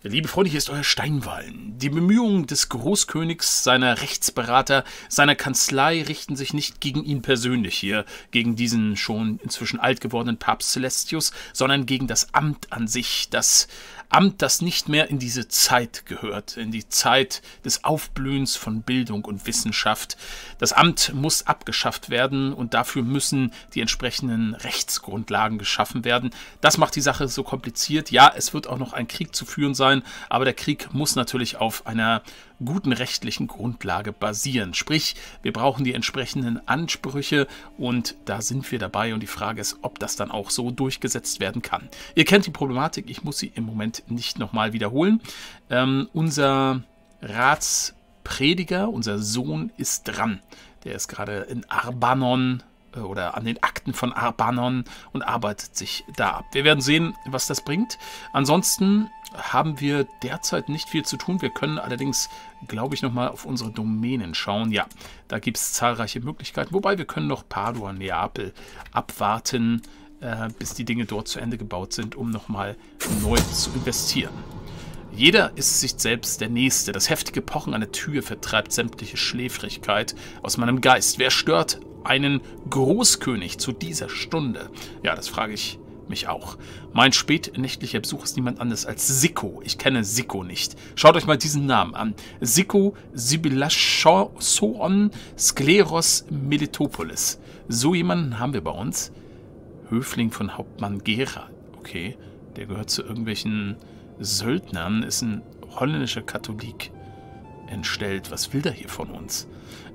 Liebe Freunde, hier ist euer Steinwallen. Die Bemühungen des Großkönigs, seiner Rechtsberater, seiner Kanzlei richten sich nicht gegen ihn persönlich hier, gegen diesen schon inzwischen alt gewordenen Papst Celestius, sondern gegen das Amt an sich, das Amt, das nicht mehr in diese Zeit gehört, in die Zeit des Aufblühens von Bildung und Wissenschaft. Das Amt muss abgeschafft werden und dafür müssen die entsprechenden Rechtsgrundlagen geschaffen werden. Das macht die Sache so kompliziert. Ja, es wird auch noch ein Krieg zu führen sein, aber der Krieg muss natürlich auf einer guten rechtlichen Grundlage basieren. Sprich, wir brauchen die entsprechenden Ansprüche und da sind wir dabei und die Frage ist, ob das dann auch so durchgesetzt werden kann. Ihr kennt die Problematik, ich muss sie im Moment nicht nochmal wiederholen. Unser Ratsprediger, unser Sohn ist dran. Der ist gerade in Arbanon oder an den Akten von Arbanon und arbeitet sich da ab. Wir werden sehen, was das bringt. Ansonsten haben wir derzeit nicht viel zu tun. Wir können allerdings, glaube ich, nochmal auf unsere Domänen schauen. Ja, da gibt es zahlreiche Möglichkeiten. Wobei wir können noch Padua, Neapel abwarten, bis die Dinge dort zu Ende gebaut sind, um nochmal neu zu investieren. Jeder ist sich selbst der Nächste. Das heftige Pochen an der Tür vertreibt sämtliche Schläfrigkeit aus meinem Geist. Wer stört einen Großkönig zu dieser Stunde? Ja, das frage ich mich auch. Mein spätnächtlicher Besuch ist niemand anderes als Sicko. Ich kenne Sicko nicht. Schaut euch mal diesen Namen an. Sicko Sibylasson Skleros Melitopoulos. So jemanden haben wir bei uns. Höfling von Hauptmann Gera. Okay, der gehört zu irgendwelchen Söldnern, ist ein holländischer Katholik entstellt. Was will der hier von uns?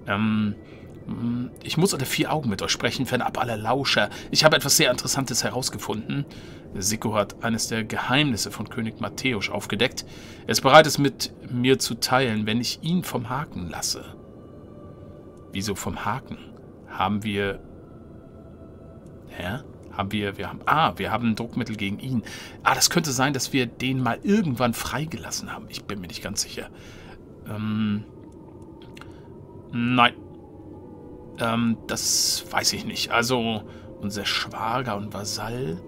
Ich muss unter 4 Augen mit euch sprechen, fernab aller Lauscher. Ich habe etwas sehr Interessantes herausgefunden. Sicko hat eines der Geheimnisse von König Matthäus aufgedeckt. Er ist bereit, es mit mir zu teilen, wenn ich ihn vom Haken lasse. Wieso vom Haken? Haben wir... Hä? Wir haben ein Druckmittel gegen ihn. Das könnte sein, dass wir den mal irgendwann freigelassen haben. Ich bin mir nicht ganz sicher. Nein. Das weiß ich nicht. Also, unser Schwager und Vasall.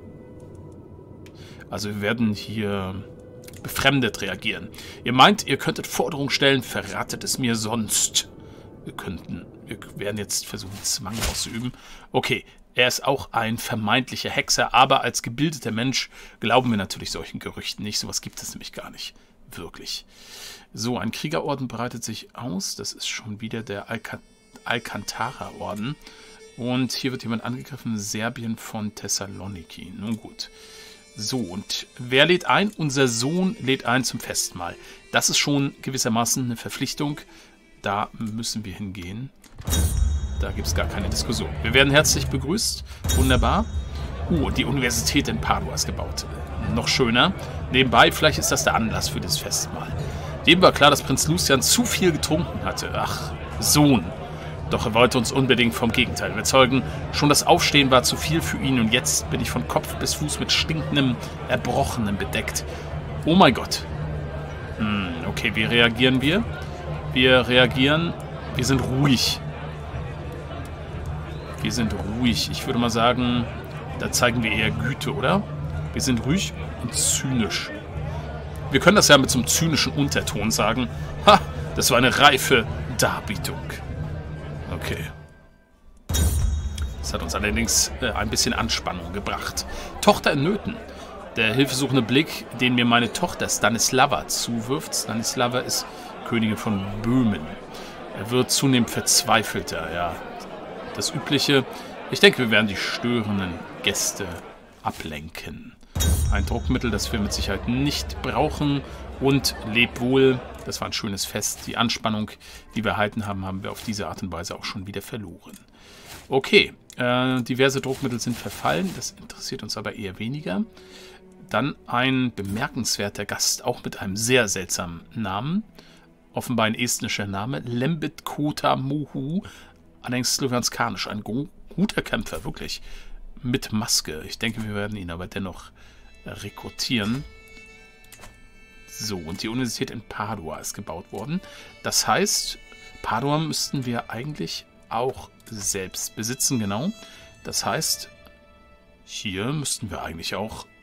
Also, wir werden hier befremdet reagieren. Ihr meint, ihr könntet Forderungen stellen, verratet es mir sonst. Wir werden jetzt versuchen, Zwang auszuüben. Okay. Er ist auch ein vermeintlicher Hexer, aber als gebildeter Mensch glauben wir natürlich solchen Gerüchten nicht. Sowas gibt es nämlich gar nicht. Wirklich. So, ein Kriegerorden breitet sich aus. Das ist schon wieder der Alcantara-Orden. Und hier wird jemand angegriffen. Serbien von Thessaloniki. Nun gut. So, und wer lädt ein? Unser Sohn lädt ein zum Festmahl. Das ist schon gewissermaßen eine Verpflichtung. Da müssen wir hingehen. Da gibt es gar keine Diskussion. Wir werden herzlich begrüßt. Wunderbar. Die Universität in Padua ist gebaut. Noch schöner. Nebenbei, vielleicht ist das der Anlass für das Festmahl. Dem war klar, dass Prinz Lucian zu viel getrunken hatte. Ach, Sohn. Doch er wollte uns unbedingt vom Gegenteil überzeugen. Schon das Aufstehen war zu viel für ihn und jetzt bin ich von Kopf bis Fuß mit stinkendem, Erbrochenem bedeckt. Oh mein Gott. Okay, wie reagieren wir? Wir sind ruhig. Wir sind ruhig. Ich würde mal sagen, da zeigen wir eher Güte, oder? Wir sind ruhig und zynisch. Wir können das ja mit so einem zynischen Unterton sagen. Ha, das war eine reife Darbietung. Okay. Das hat uns allerdings ein bisschen Anspannung gebracht. Tochter in Nöten. Der hilfesuchende Blick, den mir meine Tochter Stanislava zuwirft. Stanislava ist Königin von Böhmen. Er wird zunehmend verzweifelter, ja. Das Übliche. Ich denke, wir werden die störenden Gäste ablenken. Ein Druckmittel, das wir mit Sicherheit nicht brauchen. Und leb wohl. Das war ein schönes Fest. Die Anspannung, die wir erhalten haben, haben wir auf diese Art und Weise auch schon wieder verloren. Okay. Diverse Druckmittel sind verfallen. Das interessiert uns aber eher weniger. Dann ein bemerkenswerter Gast, auch mit einem sehr seltsamen Namen. Offenbar ein estnischer Name. Lembit Kota Mohu. Allerdings slowjanskanisch, ein guter Kämpfer, wirklich, mit Maske. Ich denke, wir werden ihn aber dennoch rekrutieren. So, und die Universität in Padua ist gebaut worden. Das heißt, Padua müssten wir eigentlich auch selbst besitzen, genau. Das heißt, hier müssten wir eigentlich auch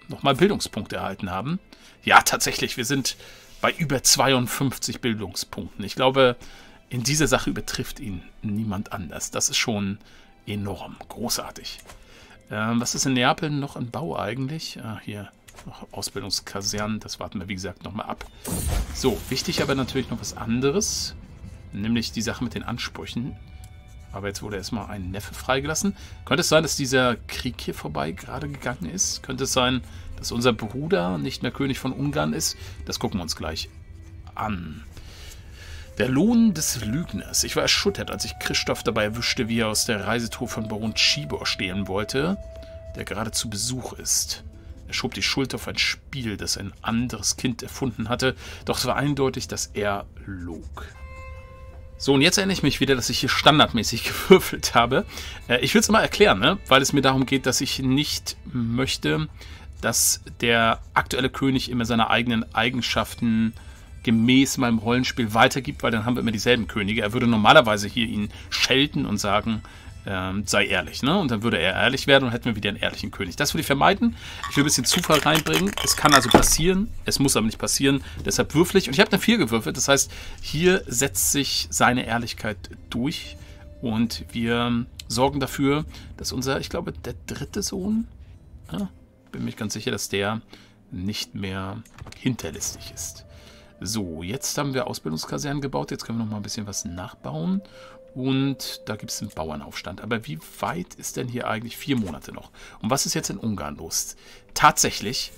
nochmal Bildungspunkte erhalten haben. Ja, tatsächlich, wir sind bei über 52 Bildungspunkten. Ich glaube, in dieser Sache übertrifft ihn niemand anders. Das ist schon enorm, großartig. Was ist in Neapel noch im Bau eigentlich? Hier noch Ausbildungskasernen, das warten wir wie gesagt nochmal ab. So, wichtig aber natürlich noch was anderes, nämlich die Sache mit den Ansprüchen. Aber jetzt wurde erstmal ein Neffe freigelassen. Könnte es sein, dass dieser Krieg hier vorbei gerade gegangen ist? Könnte es sein, dass unser Bruder nicht mehr König von Ungarn ist? Das gucken wir uns gleich an. Der Lohn des Lügners. Ich war erschüttert, als ich Christoph dabei erwischte, wie er aus der Reisetour von Baron Tschibor stehlen wollte, der gerade zu Besuch ist. Er schob die Schuld auf ein Spiel, das ein anderes Kind erfunden hatte, doch es war eindeutig, dass er log. So, und jetzt erinnere ich mich wieder, dass ich hier standardmäßig gewürfelt habe. Ich will es mal erklären, ne? Weil es mir darum geht, dass ich nicht möchte, dass der aktuelle König immer seine eigenen Eigenschaften gemäß meinem Rollenspiel weitergibt, weil dann haben wir immer dieselben Könige. Er würde normalerweise hier ihn schelten und sagen, sei ehrlich, ne? Und dann würde er ehrlich werden und hätten wir wieder einen ehrlichen König. Das will ich vermeiden. Ich will ein bisschen Zufall reinbringen. Es kann also passieren, es muss aber nicht passieren. Deshalb würfel ich. Und ich habe eine 4 gewürfelt. Das heißt, hier setzt sich seine Ehrlichkeit durch. Und wir sorgen dafür, dass unser, ich glaube, der 3. Sohn, bin mir ganz sicher, dass der nicht mehr hinterlistig ist. So, jetzt haben wir Ausbildungskasernen gebaut. Jetzt können wir noch mal ein bisschen was nachbauen. Und da gibt es einen Bauernaufstand. Aber wie weit ist denn hier eigentlich 4 Monate noch? Und was ist jetzt in Ungarn los? Tatsächlich,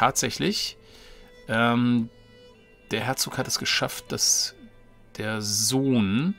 der Herzog hat es geschafft, dass der Sohn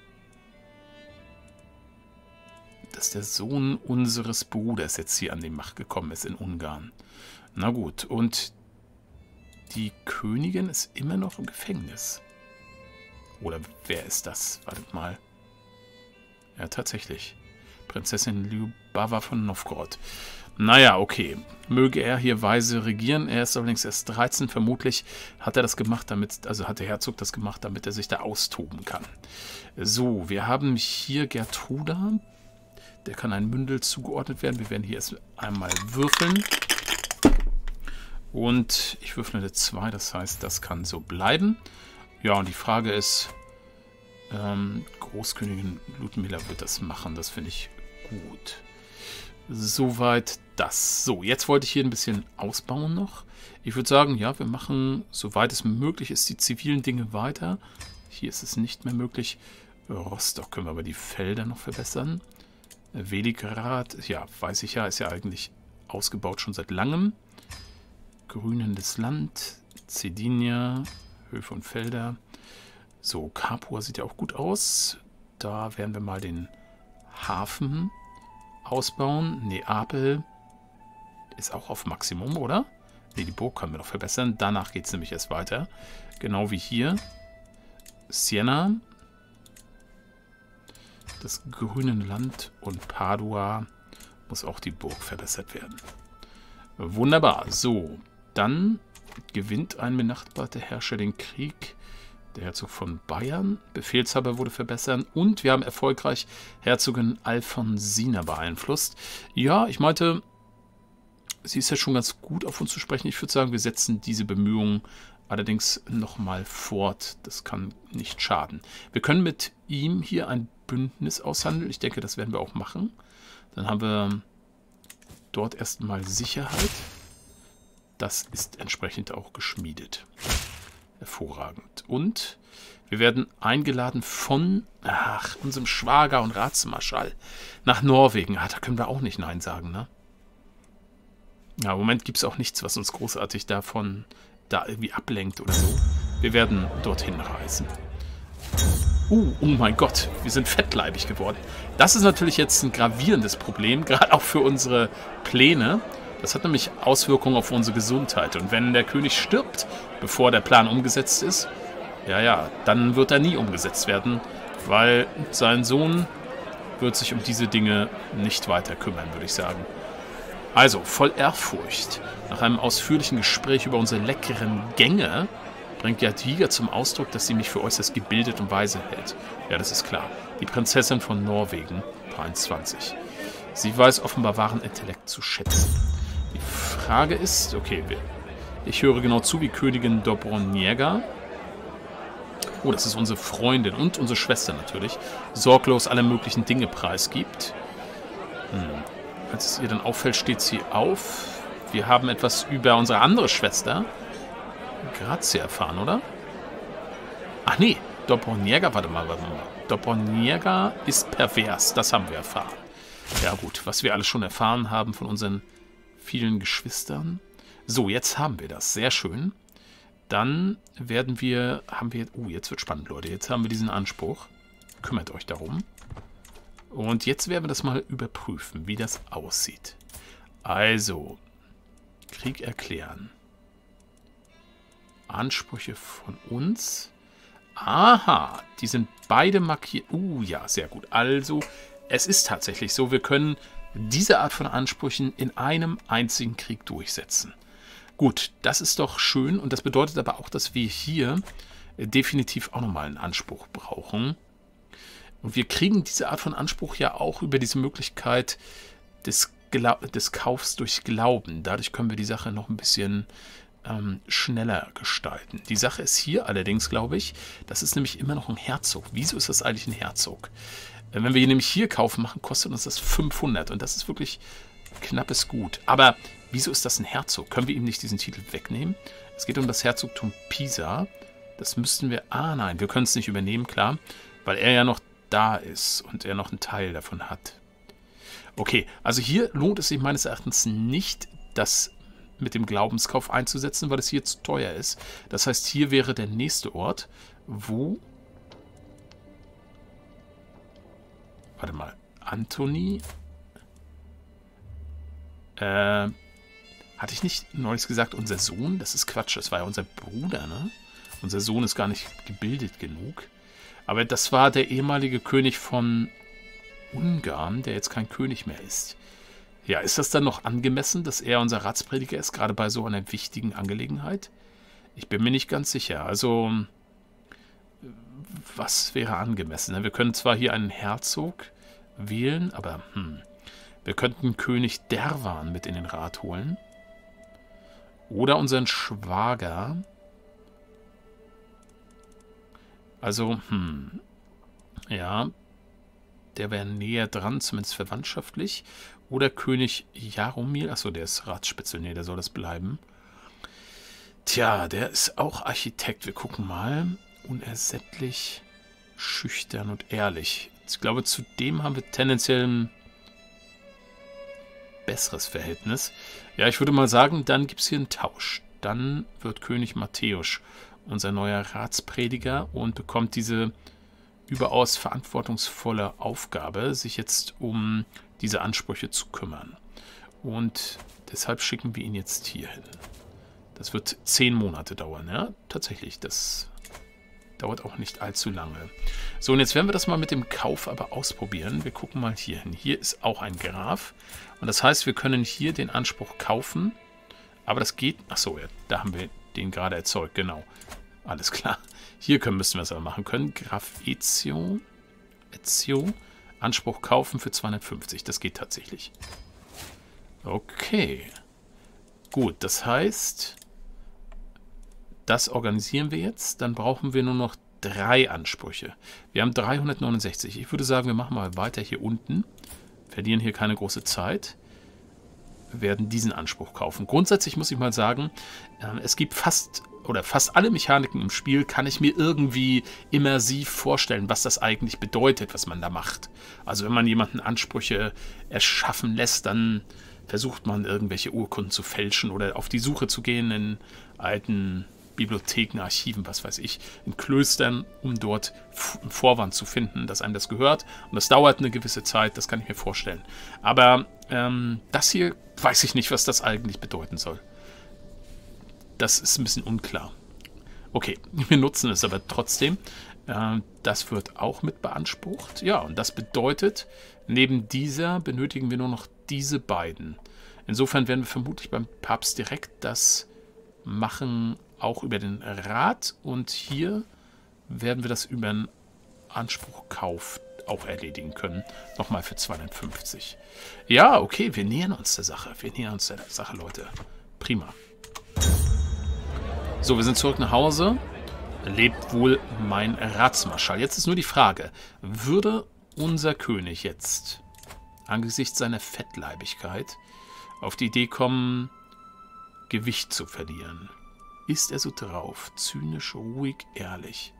unseres Bruders jetzt hier an die Macht gekommen ist in Ungarn. Na gut, und die Königin ist immer noch im Gefängnis. Oder wer ist das? Wartet mal. Ja, tatsächlich. Prinzessin Lyubava von Novgorod. Naja, okay. Möge er hier weise regieren. Er ist allerdings erst 13. Vermutlich hat er das gemacht, hat der Herzog das gemacht, damit er sich da austoben kann. So, wir haben hier Gertruda. Der kann ein Mündel zugeordnet werden. Wir werden hier erst einmal würfeln. Und ich würfle eine 2, das heißt, das kann so bleiben. Ja, und die Frage ist, Großkönigin Ludmilla wird das machen, das finde ich gut. Soweit das. So, jetzt wollte ich hier ein bisschen ausbauen noch. Ich würde sagen, ja, wir machen, soweit es möglich ist, die zivilen Dinge weiter. Hier ist es nicht mehr möglich. Rostock können wir aber die Felder noch verbessern. Veligrad, ja, weiß ich ja, ist ja eigentlich ausgebaut schon seit langem. Grünendes Land, Cedinia, Höfe und Felder. So, Capua sieht ja auch gut aus. Da werden wir mal den Hafen ausbauen. Neapel ist auch auf Maximum, oder? Ne, die Burg können wir noch verbessern. Danach geht es nämlich erst weiter. Genau wie hier. Siena. Das grüne Land und Padua muss auch die Burg verbessert werden. Wunderbar. So, dann gewinnt ein benachbarter Herrscher den Krieg. Der Herzog von Bayern. Befehlshaber wurde verbessert. Und wir haben erfolgreich Herzogin Alfonsina beeinflusst. Ja, ich meinte, sie ist ja schon ganz gut auf uns zu sprechen. Ich würde sagen, wir setzen diese Bemühungen allerdings nochmal fort. Das kann nicht schaden. Wir können mit ihm hier ein Bündnis aushandeln. Ich denke, das werden wir auch machen. Dann haben wir dort erstmal Sicherheit. Das ist entsprechend auch geschmiedet. Hervorragend. Und wir werden eingeladen von unserem Schwager und Ratsmarschall nach Norwegen. Da können wir auch nicht Nein sagen, ne? Ja, im Moment gibt es auch nichts, was uns großartig da irgendwie ablenkt oder so. Wir werden dorthin reisen. Oh mein Gott, wir sind fettleibig geworden. Das ist natürlich jetzt ein gravierendes Problem, gerade auch für unsere Pläne. Das hat nämlich Auswirkungen auf unsere Gesundheit. Und wenn der König stirbt, bevor der Plan umgesetzt ist, ja, dann wird er nie umgesetzt werden, weil sein Sohn wird sich um diese Dinge nicht weiter kümmern, würde ich sagen. Also, voll Ehrfurcht. Nach einem ausführlichen Gespräch über unsere leckeren Gänge bringt Jadwiga zum Ausdruck, dass sie mich für äußerst gebildet und weise hält. Ja, das ist klar. Die Prinzessin von Norwegen, 23. Sie weiß offenbar wahren Intellekt zu schätzen. Die Frage ist, okay, ich höre genau zu, wie Königin Dobroniega, oh, das ist unsere Freundin und unsere Schwester natürlich, sorglos alle möglichen Dinge preisgibt. Als es ihr dann auffällt, steht sie auf. Wir haben etwas über unsere andere Schwester, Grazia, erfahren, oder? Ach nee, Dobroniega, warte mal. Dobroniega ist pervers, das haben wir erfahren. Ja gut, was wir alles schon erfahren haben von unseren vielen Geschwistern. So, jetzt haben wir das, sehr schön. Dann oh, jetzt wird spannend, Leute. Jetzt haben wir diesen Anspruch. Kümmert euch darum. Und jetzt werden wir das mal überprüfen, wie das aussieht. Also, Krieg erklären. Ansprüche von uns. Aha, die sind beide markiert. Ja, sehr gut. Also, es ist tatsächlich so, wir können diese Art von Ansprüchen in einem einzigen Krieg durchsetzen. Gut, das ist doch schön und das bedeutet aber auch, dass wir hier definitiv auch nochmal einen Anspruch brauchen. Und wir kriegen diese Art von Anspruch ja auch über diese Möglichkeit des Kaufs durch Glauben. Dadurch können wir die Sache noch ein bisschen schneller gestalten. Die Sache ist hier allerdings, glaube ich, das ist nämlich immer noch ein Herzog. Wieso ist das eigentlich ein Herzog? Wenn wir hier nämlich hier Kauf machen, kostet uns das 500 und das ist wirklich knappes Gut. Aber wieso ist das ein Herzog? Können wir ihm nicht diesen Titel wegnehmen? Es geht um das Herzogtum Pisa. Das müssten wir... nein, wir können es nicht übernehmen, klar, weil er ja noch da ist und er noch einen Teil davon hat. Okay, also hier lohnt es sich meines Erachtens nicht, das mit dem Glaubenskauf einzusetzen, weil es hier zu teuer ist. Das heißt, hier wäre der nächste Ort, wo... Warte mal, Antoni... hatte ich nicht neulich gesagt, unser Sohn? Das ist Quatsch, das war ja unser Bruder, ne? Unser Sohn ist gar nicht gebildet genug. Aber das war der ehemalige König von Ungarn, der jetzt kein König mehr ist. Ja, ist das dann noch angemessen, dass er unser Ratsprediger ist, gerade bei so einer wichtigen Angelegenheit? Ich bin mir nicht ganz sicher. Also, was wäre angemessen? Wir können zwar hier einen Herzog wählen, aber wir könnten König Derwan mit in den Rat holen. Oder unseren Schwager. Also, ja, der wäre näher dran, zumindest verwandtschaftlich. Oder König Jaromil, achso, der ist Ratsspitzel, nee, der soll das bleiben. Tja, der ist auch Architekt, wir gucken mal. Unersättlich, schüchtern und ehrlich. Ich glaube, zu dem haben wir tendenziell ein besseres Verhältnis. Ja, ich würde mal sagen, dann gibt es hier einen Tausch. Dann wird König Matthäus unser neuer Ratsprediger und bekommt diese überaus verantwortungsvolle Aufgabe, sich jetzt um diese Ansprüche zu kümmern. Und deshalb schicken wir ihn jetzt hier hin. Das wird 10 Monate dauern, ja? Tatsächlich, das dauert auch nicht allzu lange. So, und jetzt werden wir das mal mit dem Kauf aber ausprobieren. Wir gucken mal hier hin. Hier ist auch ein Graf. Und das heißt, wir können hier den Anspruch kaufen. Aber das geht... Achso, ja, da haben wir den gerade erzeugt, genau. Alles klar. Hier müssen wir es aber machen können. Graf Ezio. Anspruch kaufen für 250. Das geht tatsächlich. Okay. Gut, das heißt, das organisieren wir jetzt. Dann brauchen wir nur noch 3 Ansprüche. Wir haben 369. Ich würde sagen, wir machen mal weiter hier unten. Verlieren hier keine große Zeit. Wir werden diesen Anspruch kaufen. Grundsätzlich muss ich mal sagen, es gibt fast alle Mechaniken im Spiel, kann ich mir irgendwie immersiv vorstellen, was das eigentlich bedeutet, was man da macht. Also wenn man jemanden Ansprüche erschaffen lässt, dann versucht man irgendwelche Urkunden zu fälschen oder auf die Suche zu gehen in alten Bibliotheken, Archiven, was weiß ich, in Klöstern, um dort einen Vorwand zu finden, dass einem das gehört. Und das dauert eine gewisse Zeit, das kann ich mir vorstellen. Aber das hier weiß ich nicht, was das eigentlich bedeuten soll. Das ist ein bisschen unklar. Okay, wir nutzen es aber trotzdem. Das wird auch mit beansprucht. Ja, und das bedeutet, neben dieser benötigen wir nur noch diese beiden. Insofern werden wir vermutlich beim Papst direkt das machen, auch über den Rat. Und hier werden wir das über einen Anspruchkauf auch erledigen können. Nochmal für 250. Ja, okay, wir nähern uns der Sache. Wir nähern uns der Sache, Leute. Prima. So, wir sind zurück nach Hause. Lebt wohl mein Ratsmarschall. Jetzt ist nur die Frage, würde unser König jetzt angesichts seiner Fettleibigkeit auf die Idee kommen, Gewicht zu verlieren? Ist er so drauf? Zynisch, ruhig, ehrlich.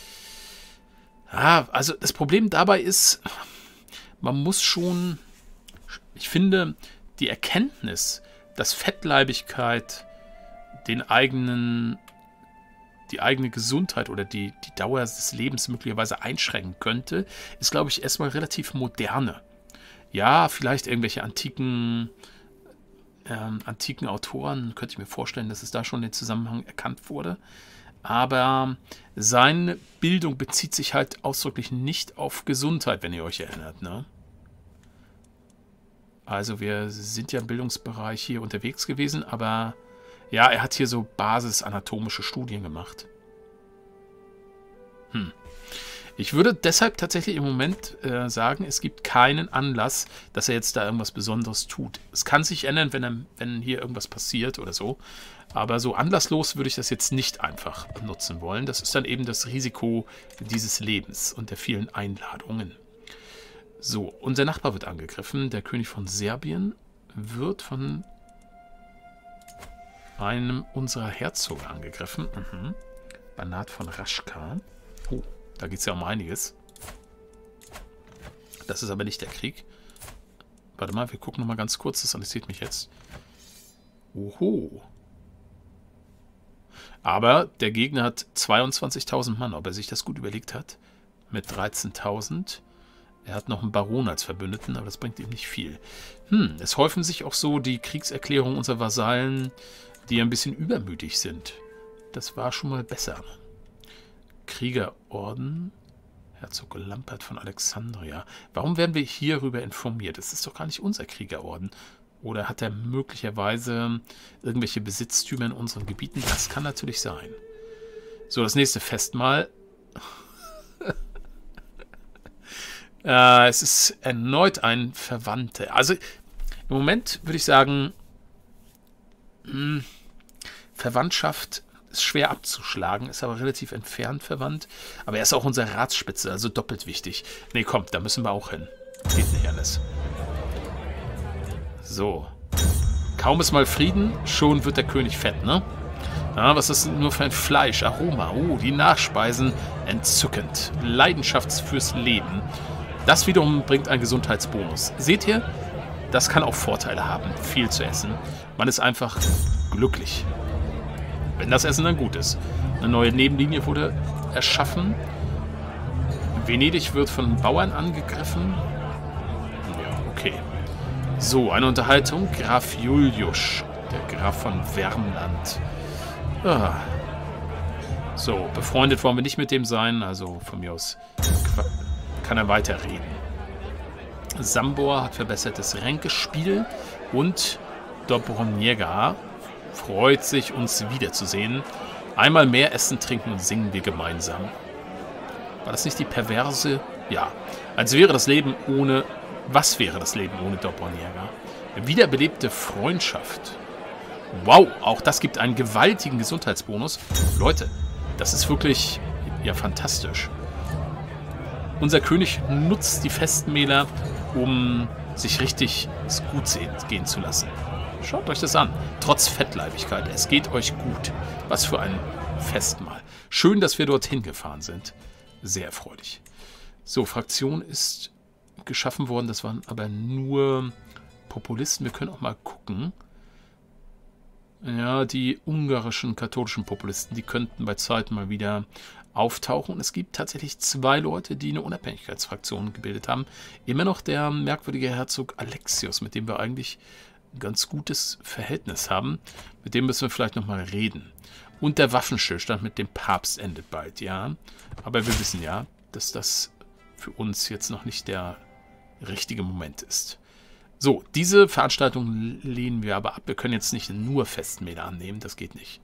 Ja, also das Problem dabei ist, man muss schon, ich finde, die Erkenntnis, dass Fettleibigkeit die eigene Gesundheit oder die Dauer des Lebens möglicherweise einschränken könnte, ist, glaube ich, erstmal relativ moderne. Ja, vielleicht irgendwelche antiken Autoren, könnte ich mir vorstellen, dass es da schon den Zusammenhang erkannt wurde. Aber seine Bildung bezieht sich halt ausdrücklich nicht auf Gesundheit, wenn ihr euch erinnert, ne? Also wir sind ja im Bildungsbereich hier unterwegs gewesen, aber ja, er hat hier so basisanatomische Studien gemacht. Ich würde deshalb tatsächlich im Moment sagen, es gibt keinen Anlass, dass er jetzt da irgendwas Besonderes tut. Es kann sich ändern, wenn hier irgendwas passiert oder so. Aber so anlasslos würde ich das jetzt nicht einfach nutzen wollen. Das ist dann eben das Risiko dieses Lebens und der vielen Einladungen. So, unser Nachbar wird angegriffen. Der König von Serbien wird von einem unserer Herzoge angegriffen. Banat von Raschka. Oh, da geht es ja um einiges. Das ist aber nicht der Krieg. Warte mal, wir gucken nochmal ganz kurz. Das interessiert mich jetzt. Oho. Aber der Gegner hat 22.000 Mann. Ob er sich das gut überlegt hat? Mit 13.000. Er hat noch einen Baron als Verbündeten, aber das bringt ihm nicht viel. Es häufen sich auch so die Kriegserklärungen unserer Vasallen, die ein bisschen übermütig sind. Das war schon mal besser. Kriegerorden. Herzog Lampert von Alexandria. Warum werden wir hierüber informiert? Das ist doch gar nicht unser Kriegerorden. Oder hat er möglicherweise irgendwelche Besitztümer in unseren Gebieten? Das kann natürlich sein. So, das nächste Festmahl. Es ist erneut ein Verwandter. Also im Moment würde ich sagen, Verwandtschaft ist schwer abzuschlagen, ist aber relativ entfernt verwandt. Aber er ist auch unser Ratsspitze, also doppelt wichtig. Nee, komm, da müssen wir auch hin. Geht nicht alles. So. Kaum ist mal Frieden, schon wird der König fett, ne? Ja, was ist nur für ein Fleisch? Aroma. Oh, die Nachspeisen. Entzückend. Leidenschaft fürs Leben. Das wiederum bringt einen Gesundheitsbonus. Seht ihr? Das kann auch Vorteile haben, viel zu essen. Man ist einfach glücklich. Wenn das Essen dann gut ist. Eine neue Nebenlinie wurde erschaffen. Venedig wird von Bauern angegriffen. Ja, okay. So, eine Unterhaltung. Graf Juliusz, der Graf von Värmland. Ah. So, befreundet wollen wir nicht mit dem sein, also von mir aus kann er weiterreden. Sambor hat verbessertes Ränkespiel und Dobroniega freut sich, uns wiederzusehen. Einmal mehr essen, trinken und singen wir gemeinsam. War das nicht die perverse? Ja. Als wäre das Leben ohne... Was wäre das Leben ohne Dobroniega? Wiederbelebte Freundschaft. Wow, auch das gibt einen gewaltigen Gesundheitsbonus. Leute, das ist wirklich ja fantastisch. Unser König nutzt die Festmähler, um sich richtig gut gehen zu lassen. Schaut euch das an. Trotz Fettleibigkeit. Es geht euch gut. Was für ein Festmahl. Schön, dass wir dorthin gefahren sind. Sehr erfreulich. So, Fraktion ist geschaffen worden. Das waren aber nur Populisten. Wir können auch mal gucken. Ja, die ungarischen katholischen Populisten, die könnten bei Zeiten mal wieder auftauchen. Und es gibt tatsächlich 2 Leute, die eine Unabhängigkeitsfraktion gebildet haben. Immer noch der merkwürdige Herzog Alexios, mit dem wir eigentlich ein ganz gutes Verhältnis haben. Mit dem müssen wir vielleicht nochmal reden. Und der Waffenstillstand mit dem Papst endet bald, ja. Aber wir wissen ja, dass das für uns jetzt noch nicht der richtige Moment ist. So, diese Veranstaltung lehnen wir aber ab. Wir können jetzt nicht nur Festmähler annehmen, das geht nicht.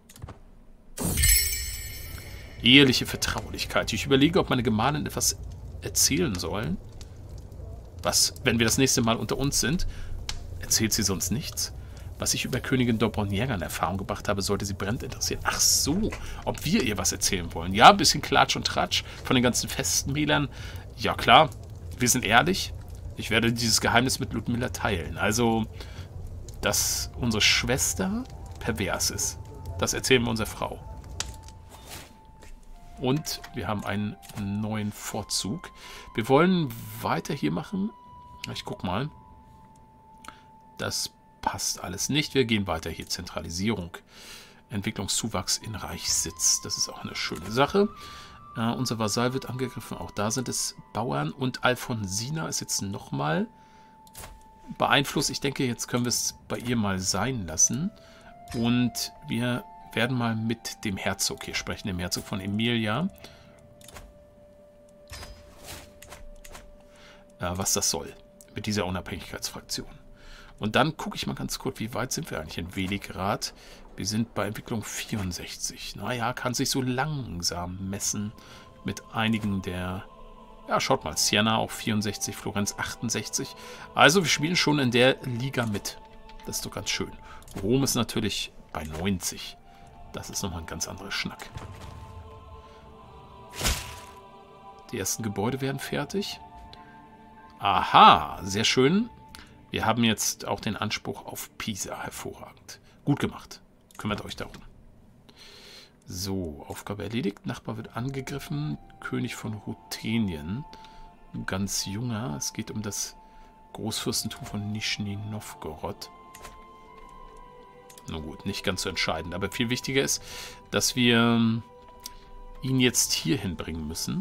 Eheliche Vertraulichkeit. Ich überlege, ob meine Gemahlin etwas erzählen sollen. Was, wenn wir das nächste Mal unter uns sind, erzählt sie sonst nichts? Was ich über Königin Dobroniega in Erfahrung gebracht habe, sollte sie brennend interessieren. Ach so, ob wir ihr was erzählen wollen. Ja, ein bisschen Klatsch und Tratsch von den ganzen Festmählern. Ja klar, wir sind ehrlich. Ich werde dieses Geheimnis mit Ludmilla teilen. Also, dass unsere Schwester pervers ist. Das erzählen wir unserer Frau. Und wir haben einen neuen Vorzug. Wir wollen weiter hier machen. Ich guck mal. Das passt alles nicht. Wir gehen weiter hier. Zentralisierung. Entwicklungszuwachs in Reichssitz. Das ist auch eine schöne Sache. Unser Vasall wird angegriffen. Auch da sind es Bauern. Und Alfonsina ist jetzt nochmal beeinflusst. Ich denke, jetzt können wir es bei ihr mal sein lassen. Und wir werden mal mit dem Herzog hier sprechen. Dem Herzog von Emilia. Was das soll. Mit dieser Unabhängigkeitsfraktion. Und dann gucke ich mal ganz kurz, wie weit sind wir eigentlich in Veligrad? Wir sind bei Entwicklung 64. Naja, kann sich so langsam messen mit einigen der... Ja, schaut mal, Siena auch 64, Florenz 68. Also wir spielen schon in der Liga mit. Das ist doch ganz schön. Rom ist natürlich bei 90. Das ist nochmal ein ganz anderer Schnack. Die ersten Gebäude werden fertig. Aha, sehr schön. Wir haben jetzt auch den Anspruch auf Pisa. Hervorragend. Gut gemacht. Kümmert euch darum. So, Aufgabe erledigt. Nachbar wird angegriffen. König von Ruthenien. Ein ganz junger. Es geht um das Großfürstentum von Nischni Novgorod. Na gut, nicht ganz so entscheidend. Aber viel wichtiger ist, dass wir ihn jetzt hier hinbringen müssen.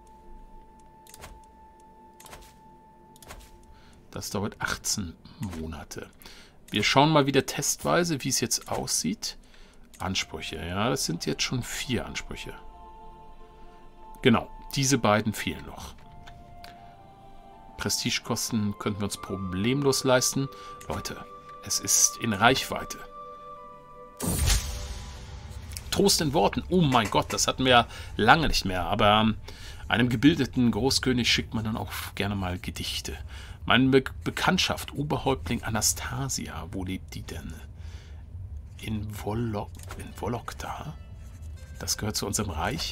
Das dauert 18 Monate. Wir schauen mal wieder testweise, wie es jetzt aussieht. Ansprüche, ja, das sind jetzt schon 4 Ansprüche. Genau, diese beiden fehlen noch. Prestigekosten könnten wir uns problemlos leisten. Leute, es ist in Reichweite. Trost in Worten. Oh mein Gott, das hatten wir ja lange nicht mehr. Aber einem gebildeten Großkönig schickt man dann auch gerne mal Gedichte. Meine Bekanntschaft, Oberhäuptling Anastasia, wo lebt die denn? In Vologda? Das gehört zu unserem Reich?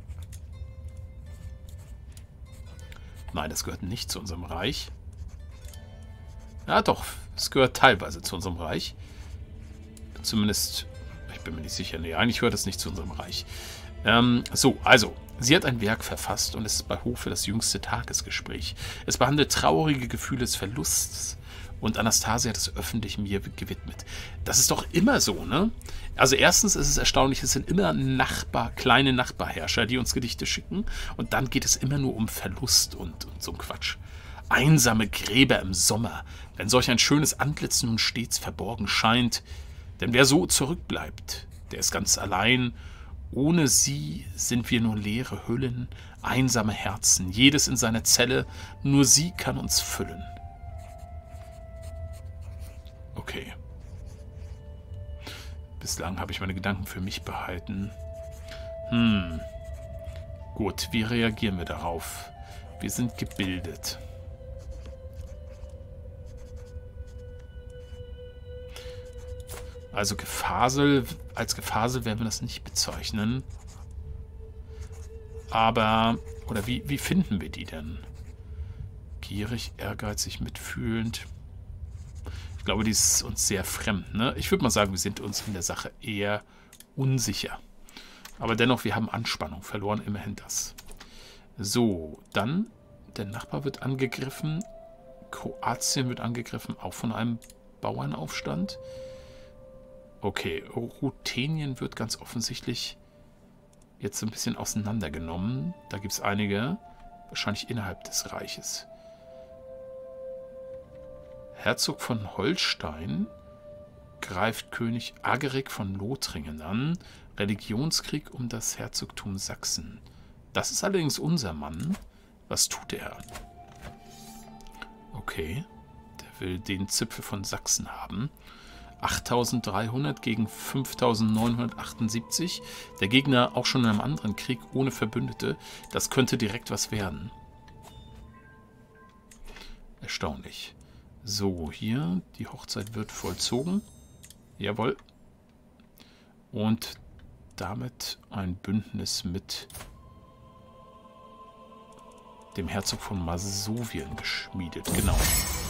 Nein, das gehört nicht zu unserem Reich. Ja doch, es gehört teilweise zu unserem Reich. Zumindest, ich bin mir nicht sicher. Nee, eigentlich gehört es nicht zu unserem Reich. So, also, sie hat ein Werk verfasst und es ist bei Hofe das jüngste Tagesgespräch. Es behandelt traurige Gefühle des Verlusts und Anastasia hat es öffentlich mir gewidmet. Das ist doch immer so, ne? Also erstens ist es erstaunlich, es sind immer kleine Nachbarherrscher, die uns Gedichte schicken und dann geht es immer nur um Verlust und so ein Quatsch. Einsame Gräber im Sommer, wenn solch ein schönes Antlitz nun stets verborgen scheint, denn wer so zurückbleibt, der ist ganz allein. Ohne sie sind wir nur leere Hüllen, einsame Herzen, jedes in seiner Zelle, nur sie kann uns füllen. Okay. Bislang habe ich meine Gedanken für mich behalten. Gut, wie reagieren wir darauf? Wir sind gebildet. Also Gefasel, als Gefasel werden wir das nicht bezeichnen. Aber, oder wie finden wir die denn? Gierig, ehrgeizig, mitfühlend. Ich glaube, die ist uns sehr fremd, ne? Ich würde mal sagen, wir sind uns in der Sache eher unsicher. Aber dennoch, wir haben Anspannung verloren, immerhin das. So, dann, der Nachbar wird angegriffen. Kroatien wird angegriffen, auch von einem Bauernaufstand. Okay, Ruthenien wird ganz offensichtlich jetzt ein bisschen auseinandergenommen. Da gibt es einige, wahrscheinlich innerhalb des Reiches. Herzog von Holstein greift König Agerik von Lothringen an. Religionskrieg um das Herzogtum Sachsen. Das ist allerdings unser Mann. Was tut er? Okay, der will den Zipfel von Sachsen haben. 8.300 gegen 5.978. Der Gegner auch schon in einem anderen Krieg ohne Verbündete. Das könnte direkt was werden. Erstaunlich. So, hier, die Hochzeit wird vollzogen. Jawohl. Und damit ein Bündnis mit dem Herzog von Masowien geschmiedet. Genau.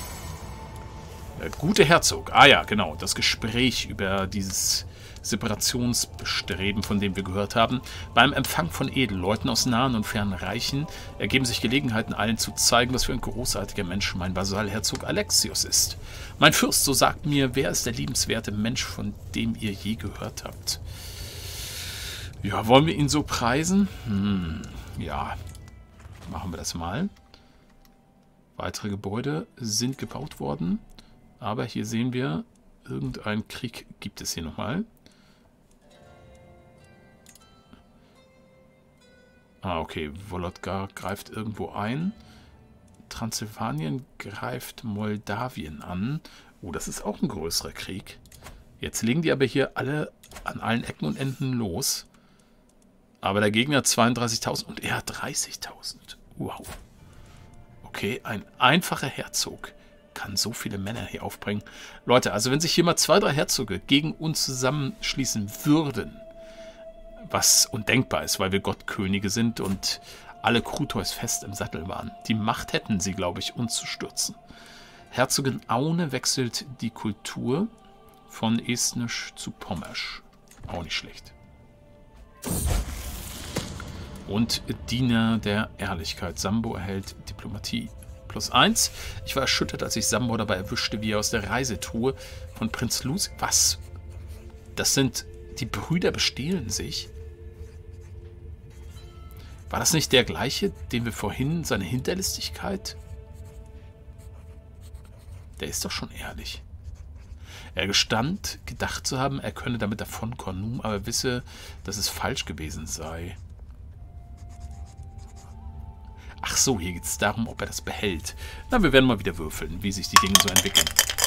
Gute Herzog. Ah ja, genau. Das Gespräch über dieses Separationsbestreben, von dem wir gehört haben. Beim Empfang von Edelleuten aus nahen und fernen Reichen ergeben sich Gelegenheiten, allen zu zeigen, was für ein großartiger Mensch mein Vasall Herzog Alexios ist. Mein Fürst, so sagt mir, wer ist der liebenswerte Mensch, von dem ihr je gehört habt? Ja, wollen wir ihn so preisen? Ja, machen wir das mal. Weitere Gebäude sind gebaut worden. Aber hier sehen wir, irgendeinen Krieg gibt es hier nochmal. Ah, okay. Volodka greift irgendwo ein. Transsilvanien greift Moldawien an. Oh, das ist auch ein größerer Krieg. Jetzt legen die aber hier alle an allen Ecken und Enden los. Aber der Gegner hat 32.000 und er hat 30.000. Wow. Okay, ein einfacher Herzog kann so viele Männer hier aufbringen. Leute, also wenn sich hier mal 2, 3 Herzoge gegen uns zusammenschließen würden, was undenkbar ist, weil wir Gottkönige sind und alle Krutois fest im Sattel waren. Die Macht hätten sie, glaube ich, uns zu stürzen. Herzogin Aune wechselt die Kultur von Estnisch zu Pommersch. Auch nicht schlecht. Und Diener der Ehrlichkeit. Sambo erhält Diplomatie. +1. Ich war erschüttert, als ich Sambo dabei erwischte, wie er aus der Reisetruhe von Prinz Lucy... Was? Das sind... Die Brüder bestehlen sich? War das nicht der gleiche, den wir vorhin seine Hinterlistigkeit... Der ist doch schon ehrlich. Er gestand, gedacht zu haben, er könne damit davonkommen, aber wisse, dass es falsch gewesen sei. Ach so, hier geht es darum, ob er das behält. Na, wir werden mal wieder würfeln, wie sich die Dinge so entwickeln.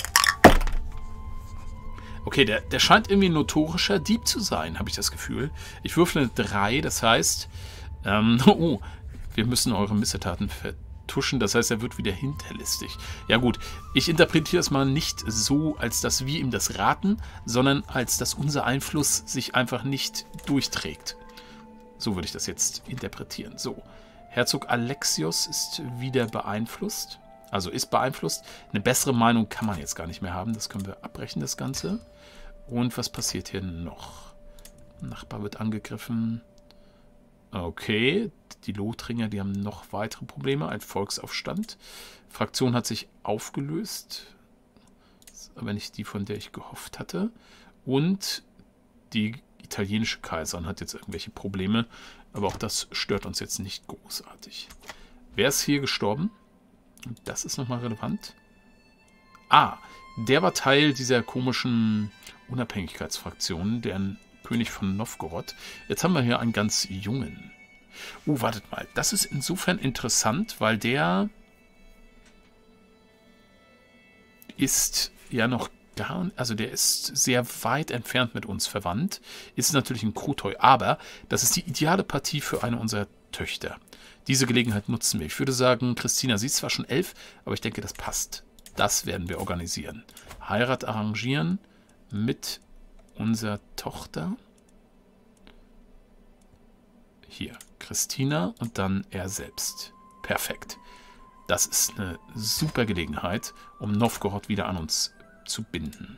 Okay, der scheint irgendwie ein notorischer Dieb zu sein, habe ich das Gefühl. Ich würfle eine 3, das heißt... oh, wir müssen eure Missetaten vertuschen, das heißt, er wird wieder hinterlistig. Ja gut, ich interpretiere es mal nicht so, als dass wir ihm das raten, sondern als dass unser Einfluss sich einfach nicht durchträgt. So würde ich das jetzt interpretieren. So. Herzog Alexios ist wieder beeinflusst. Also ist beeinflusst. Eine bessere Meinung kann man jetzt gar nicht mehr haben. Das können wir abbrechen, das Ganze. Und was passiert hier noch? Nachbar wird angegriffen. Okay. Die Lothringer, die haben noch weitere Probleme. Ein Volksaufstand. Fraktion hat sich aufgelöst. Das ist aber nicht die, von der ich gehofft hatte. Und die italienische Kaiserin hat jetzt irgendwelche Probleme. Aber auch das stört uns jetzt nicht großartig. Wer ist hier gestorben? Das ist nochmal relevant. Ah, der war Teil dieser komischen Unabhängigkeitsfraktion, deren König von Novgorod. Jetzt haben wir hier einen ganz jungen. Wartet mal. Das ist insofern interessant, weil der ist ja noch also der ist sehr weit entfernt mit uns verwandt, ist natürlich ein Krutoi, aber das ist die ideale Partie für eine unserer Töchter. Diese Gelegenheit nutzen wir. Ich würde sagen, Christina, sie ist zwar schon 11, aber ich denke, das passt. Das werden wir organisieren. Heirat arrangieren mit unserer Tochter. Hier, Christina und dann er selbst. Perfekt. Das ist eine super Gelegenheit, um Novgorod wieder an uns zu binden.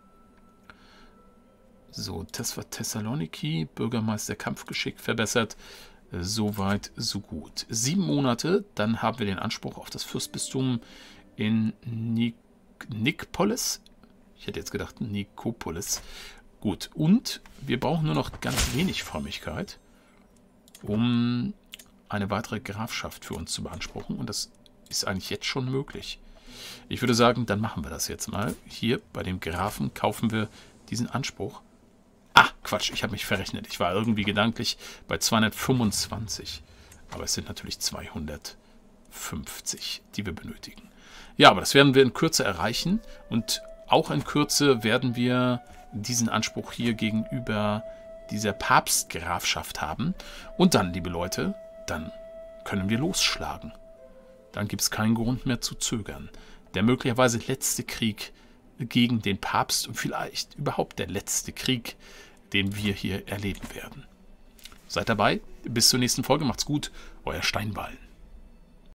So, das war Thessaloniki, Bürgermeister Kampfgeschick verbessert. Soweit, so gut. 7 Monate, dann haben wir den Anspruch auf das Fürstbistum in Nikopolis. Ich hätte jetzt gedacht Nikopolis. Gut, und wir brauchen nur noch ganz wenig Frömmigkeit, um eine weitere Grafschaft für uns zu beanspruchen. Und das ist eigentlich jetzt schon möglich. Ich würde sagen, dann machen wir das jetzt mal. Hier bei dem Grafen kaufen wir diesen Anspruch. Ah, Quatsch, ich habe mich verrechnet. Ich war irgendwie gedanklich bei 225. Aber es sind natürlich 250, die wir benötigen. Ja, aber das werden wir in Kürze erreichen. Und auch in Kürze werden wir diesen Anspruch hier gegenüber dieser Papstgrafschaft haben. Und dann, liebe Leute, dann können wir losschlagen. dann gibt es keinen Grund mehr zu zögern. Der möglicherweise letzte Krieg gegen den Papst und vielleicht überhaupt der letzte Krieg, den wir hier erleben werden. Seid dabei, bis zur nächsten Folge, macht's gut, euer Steinwallen.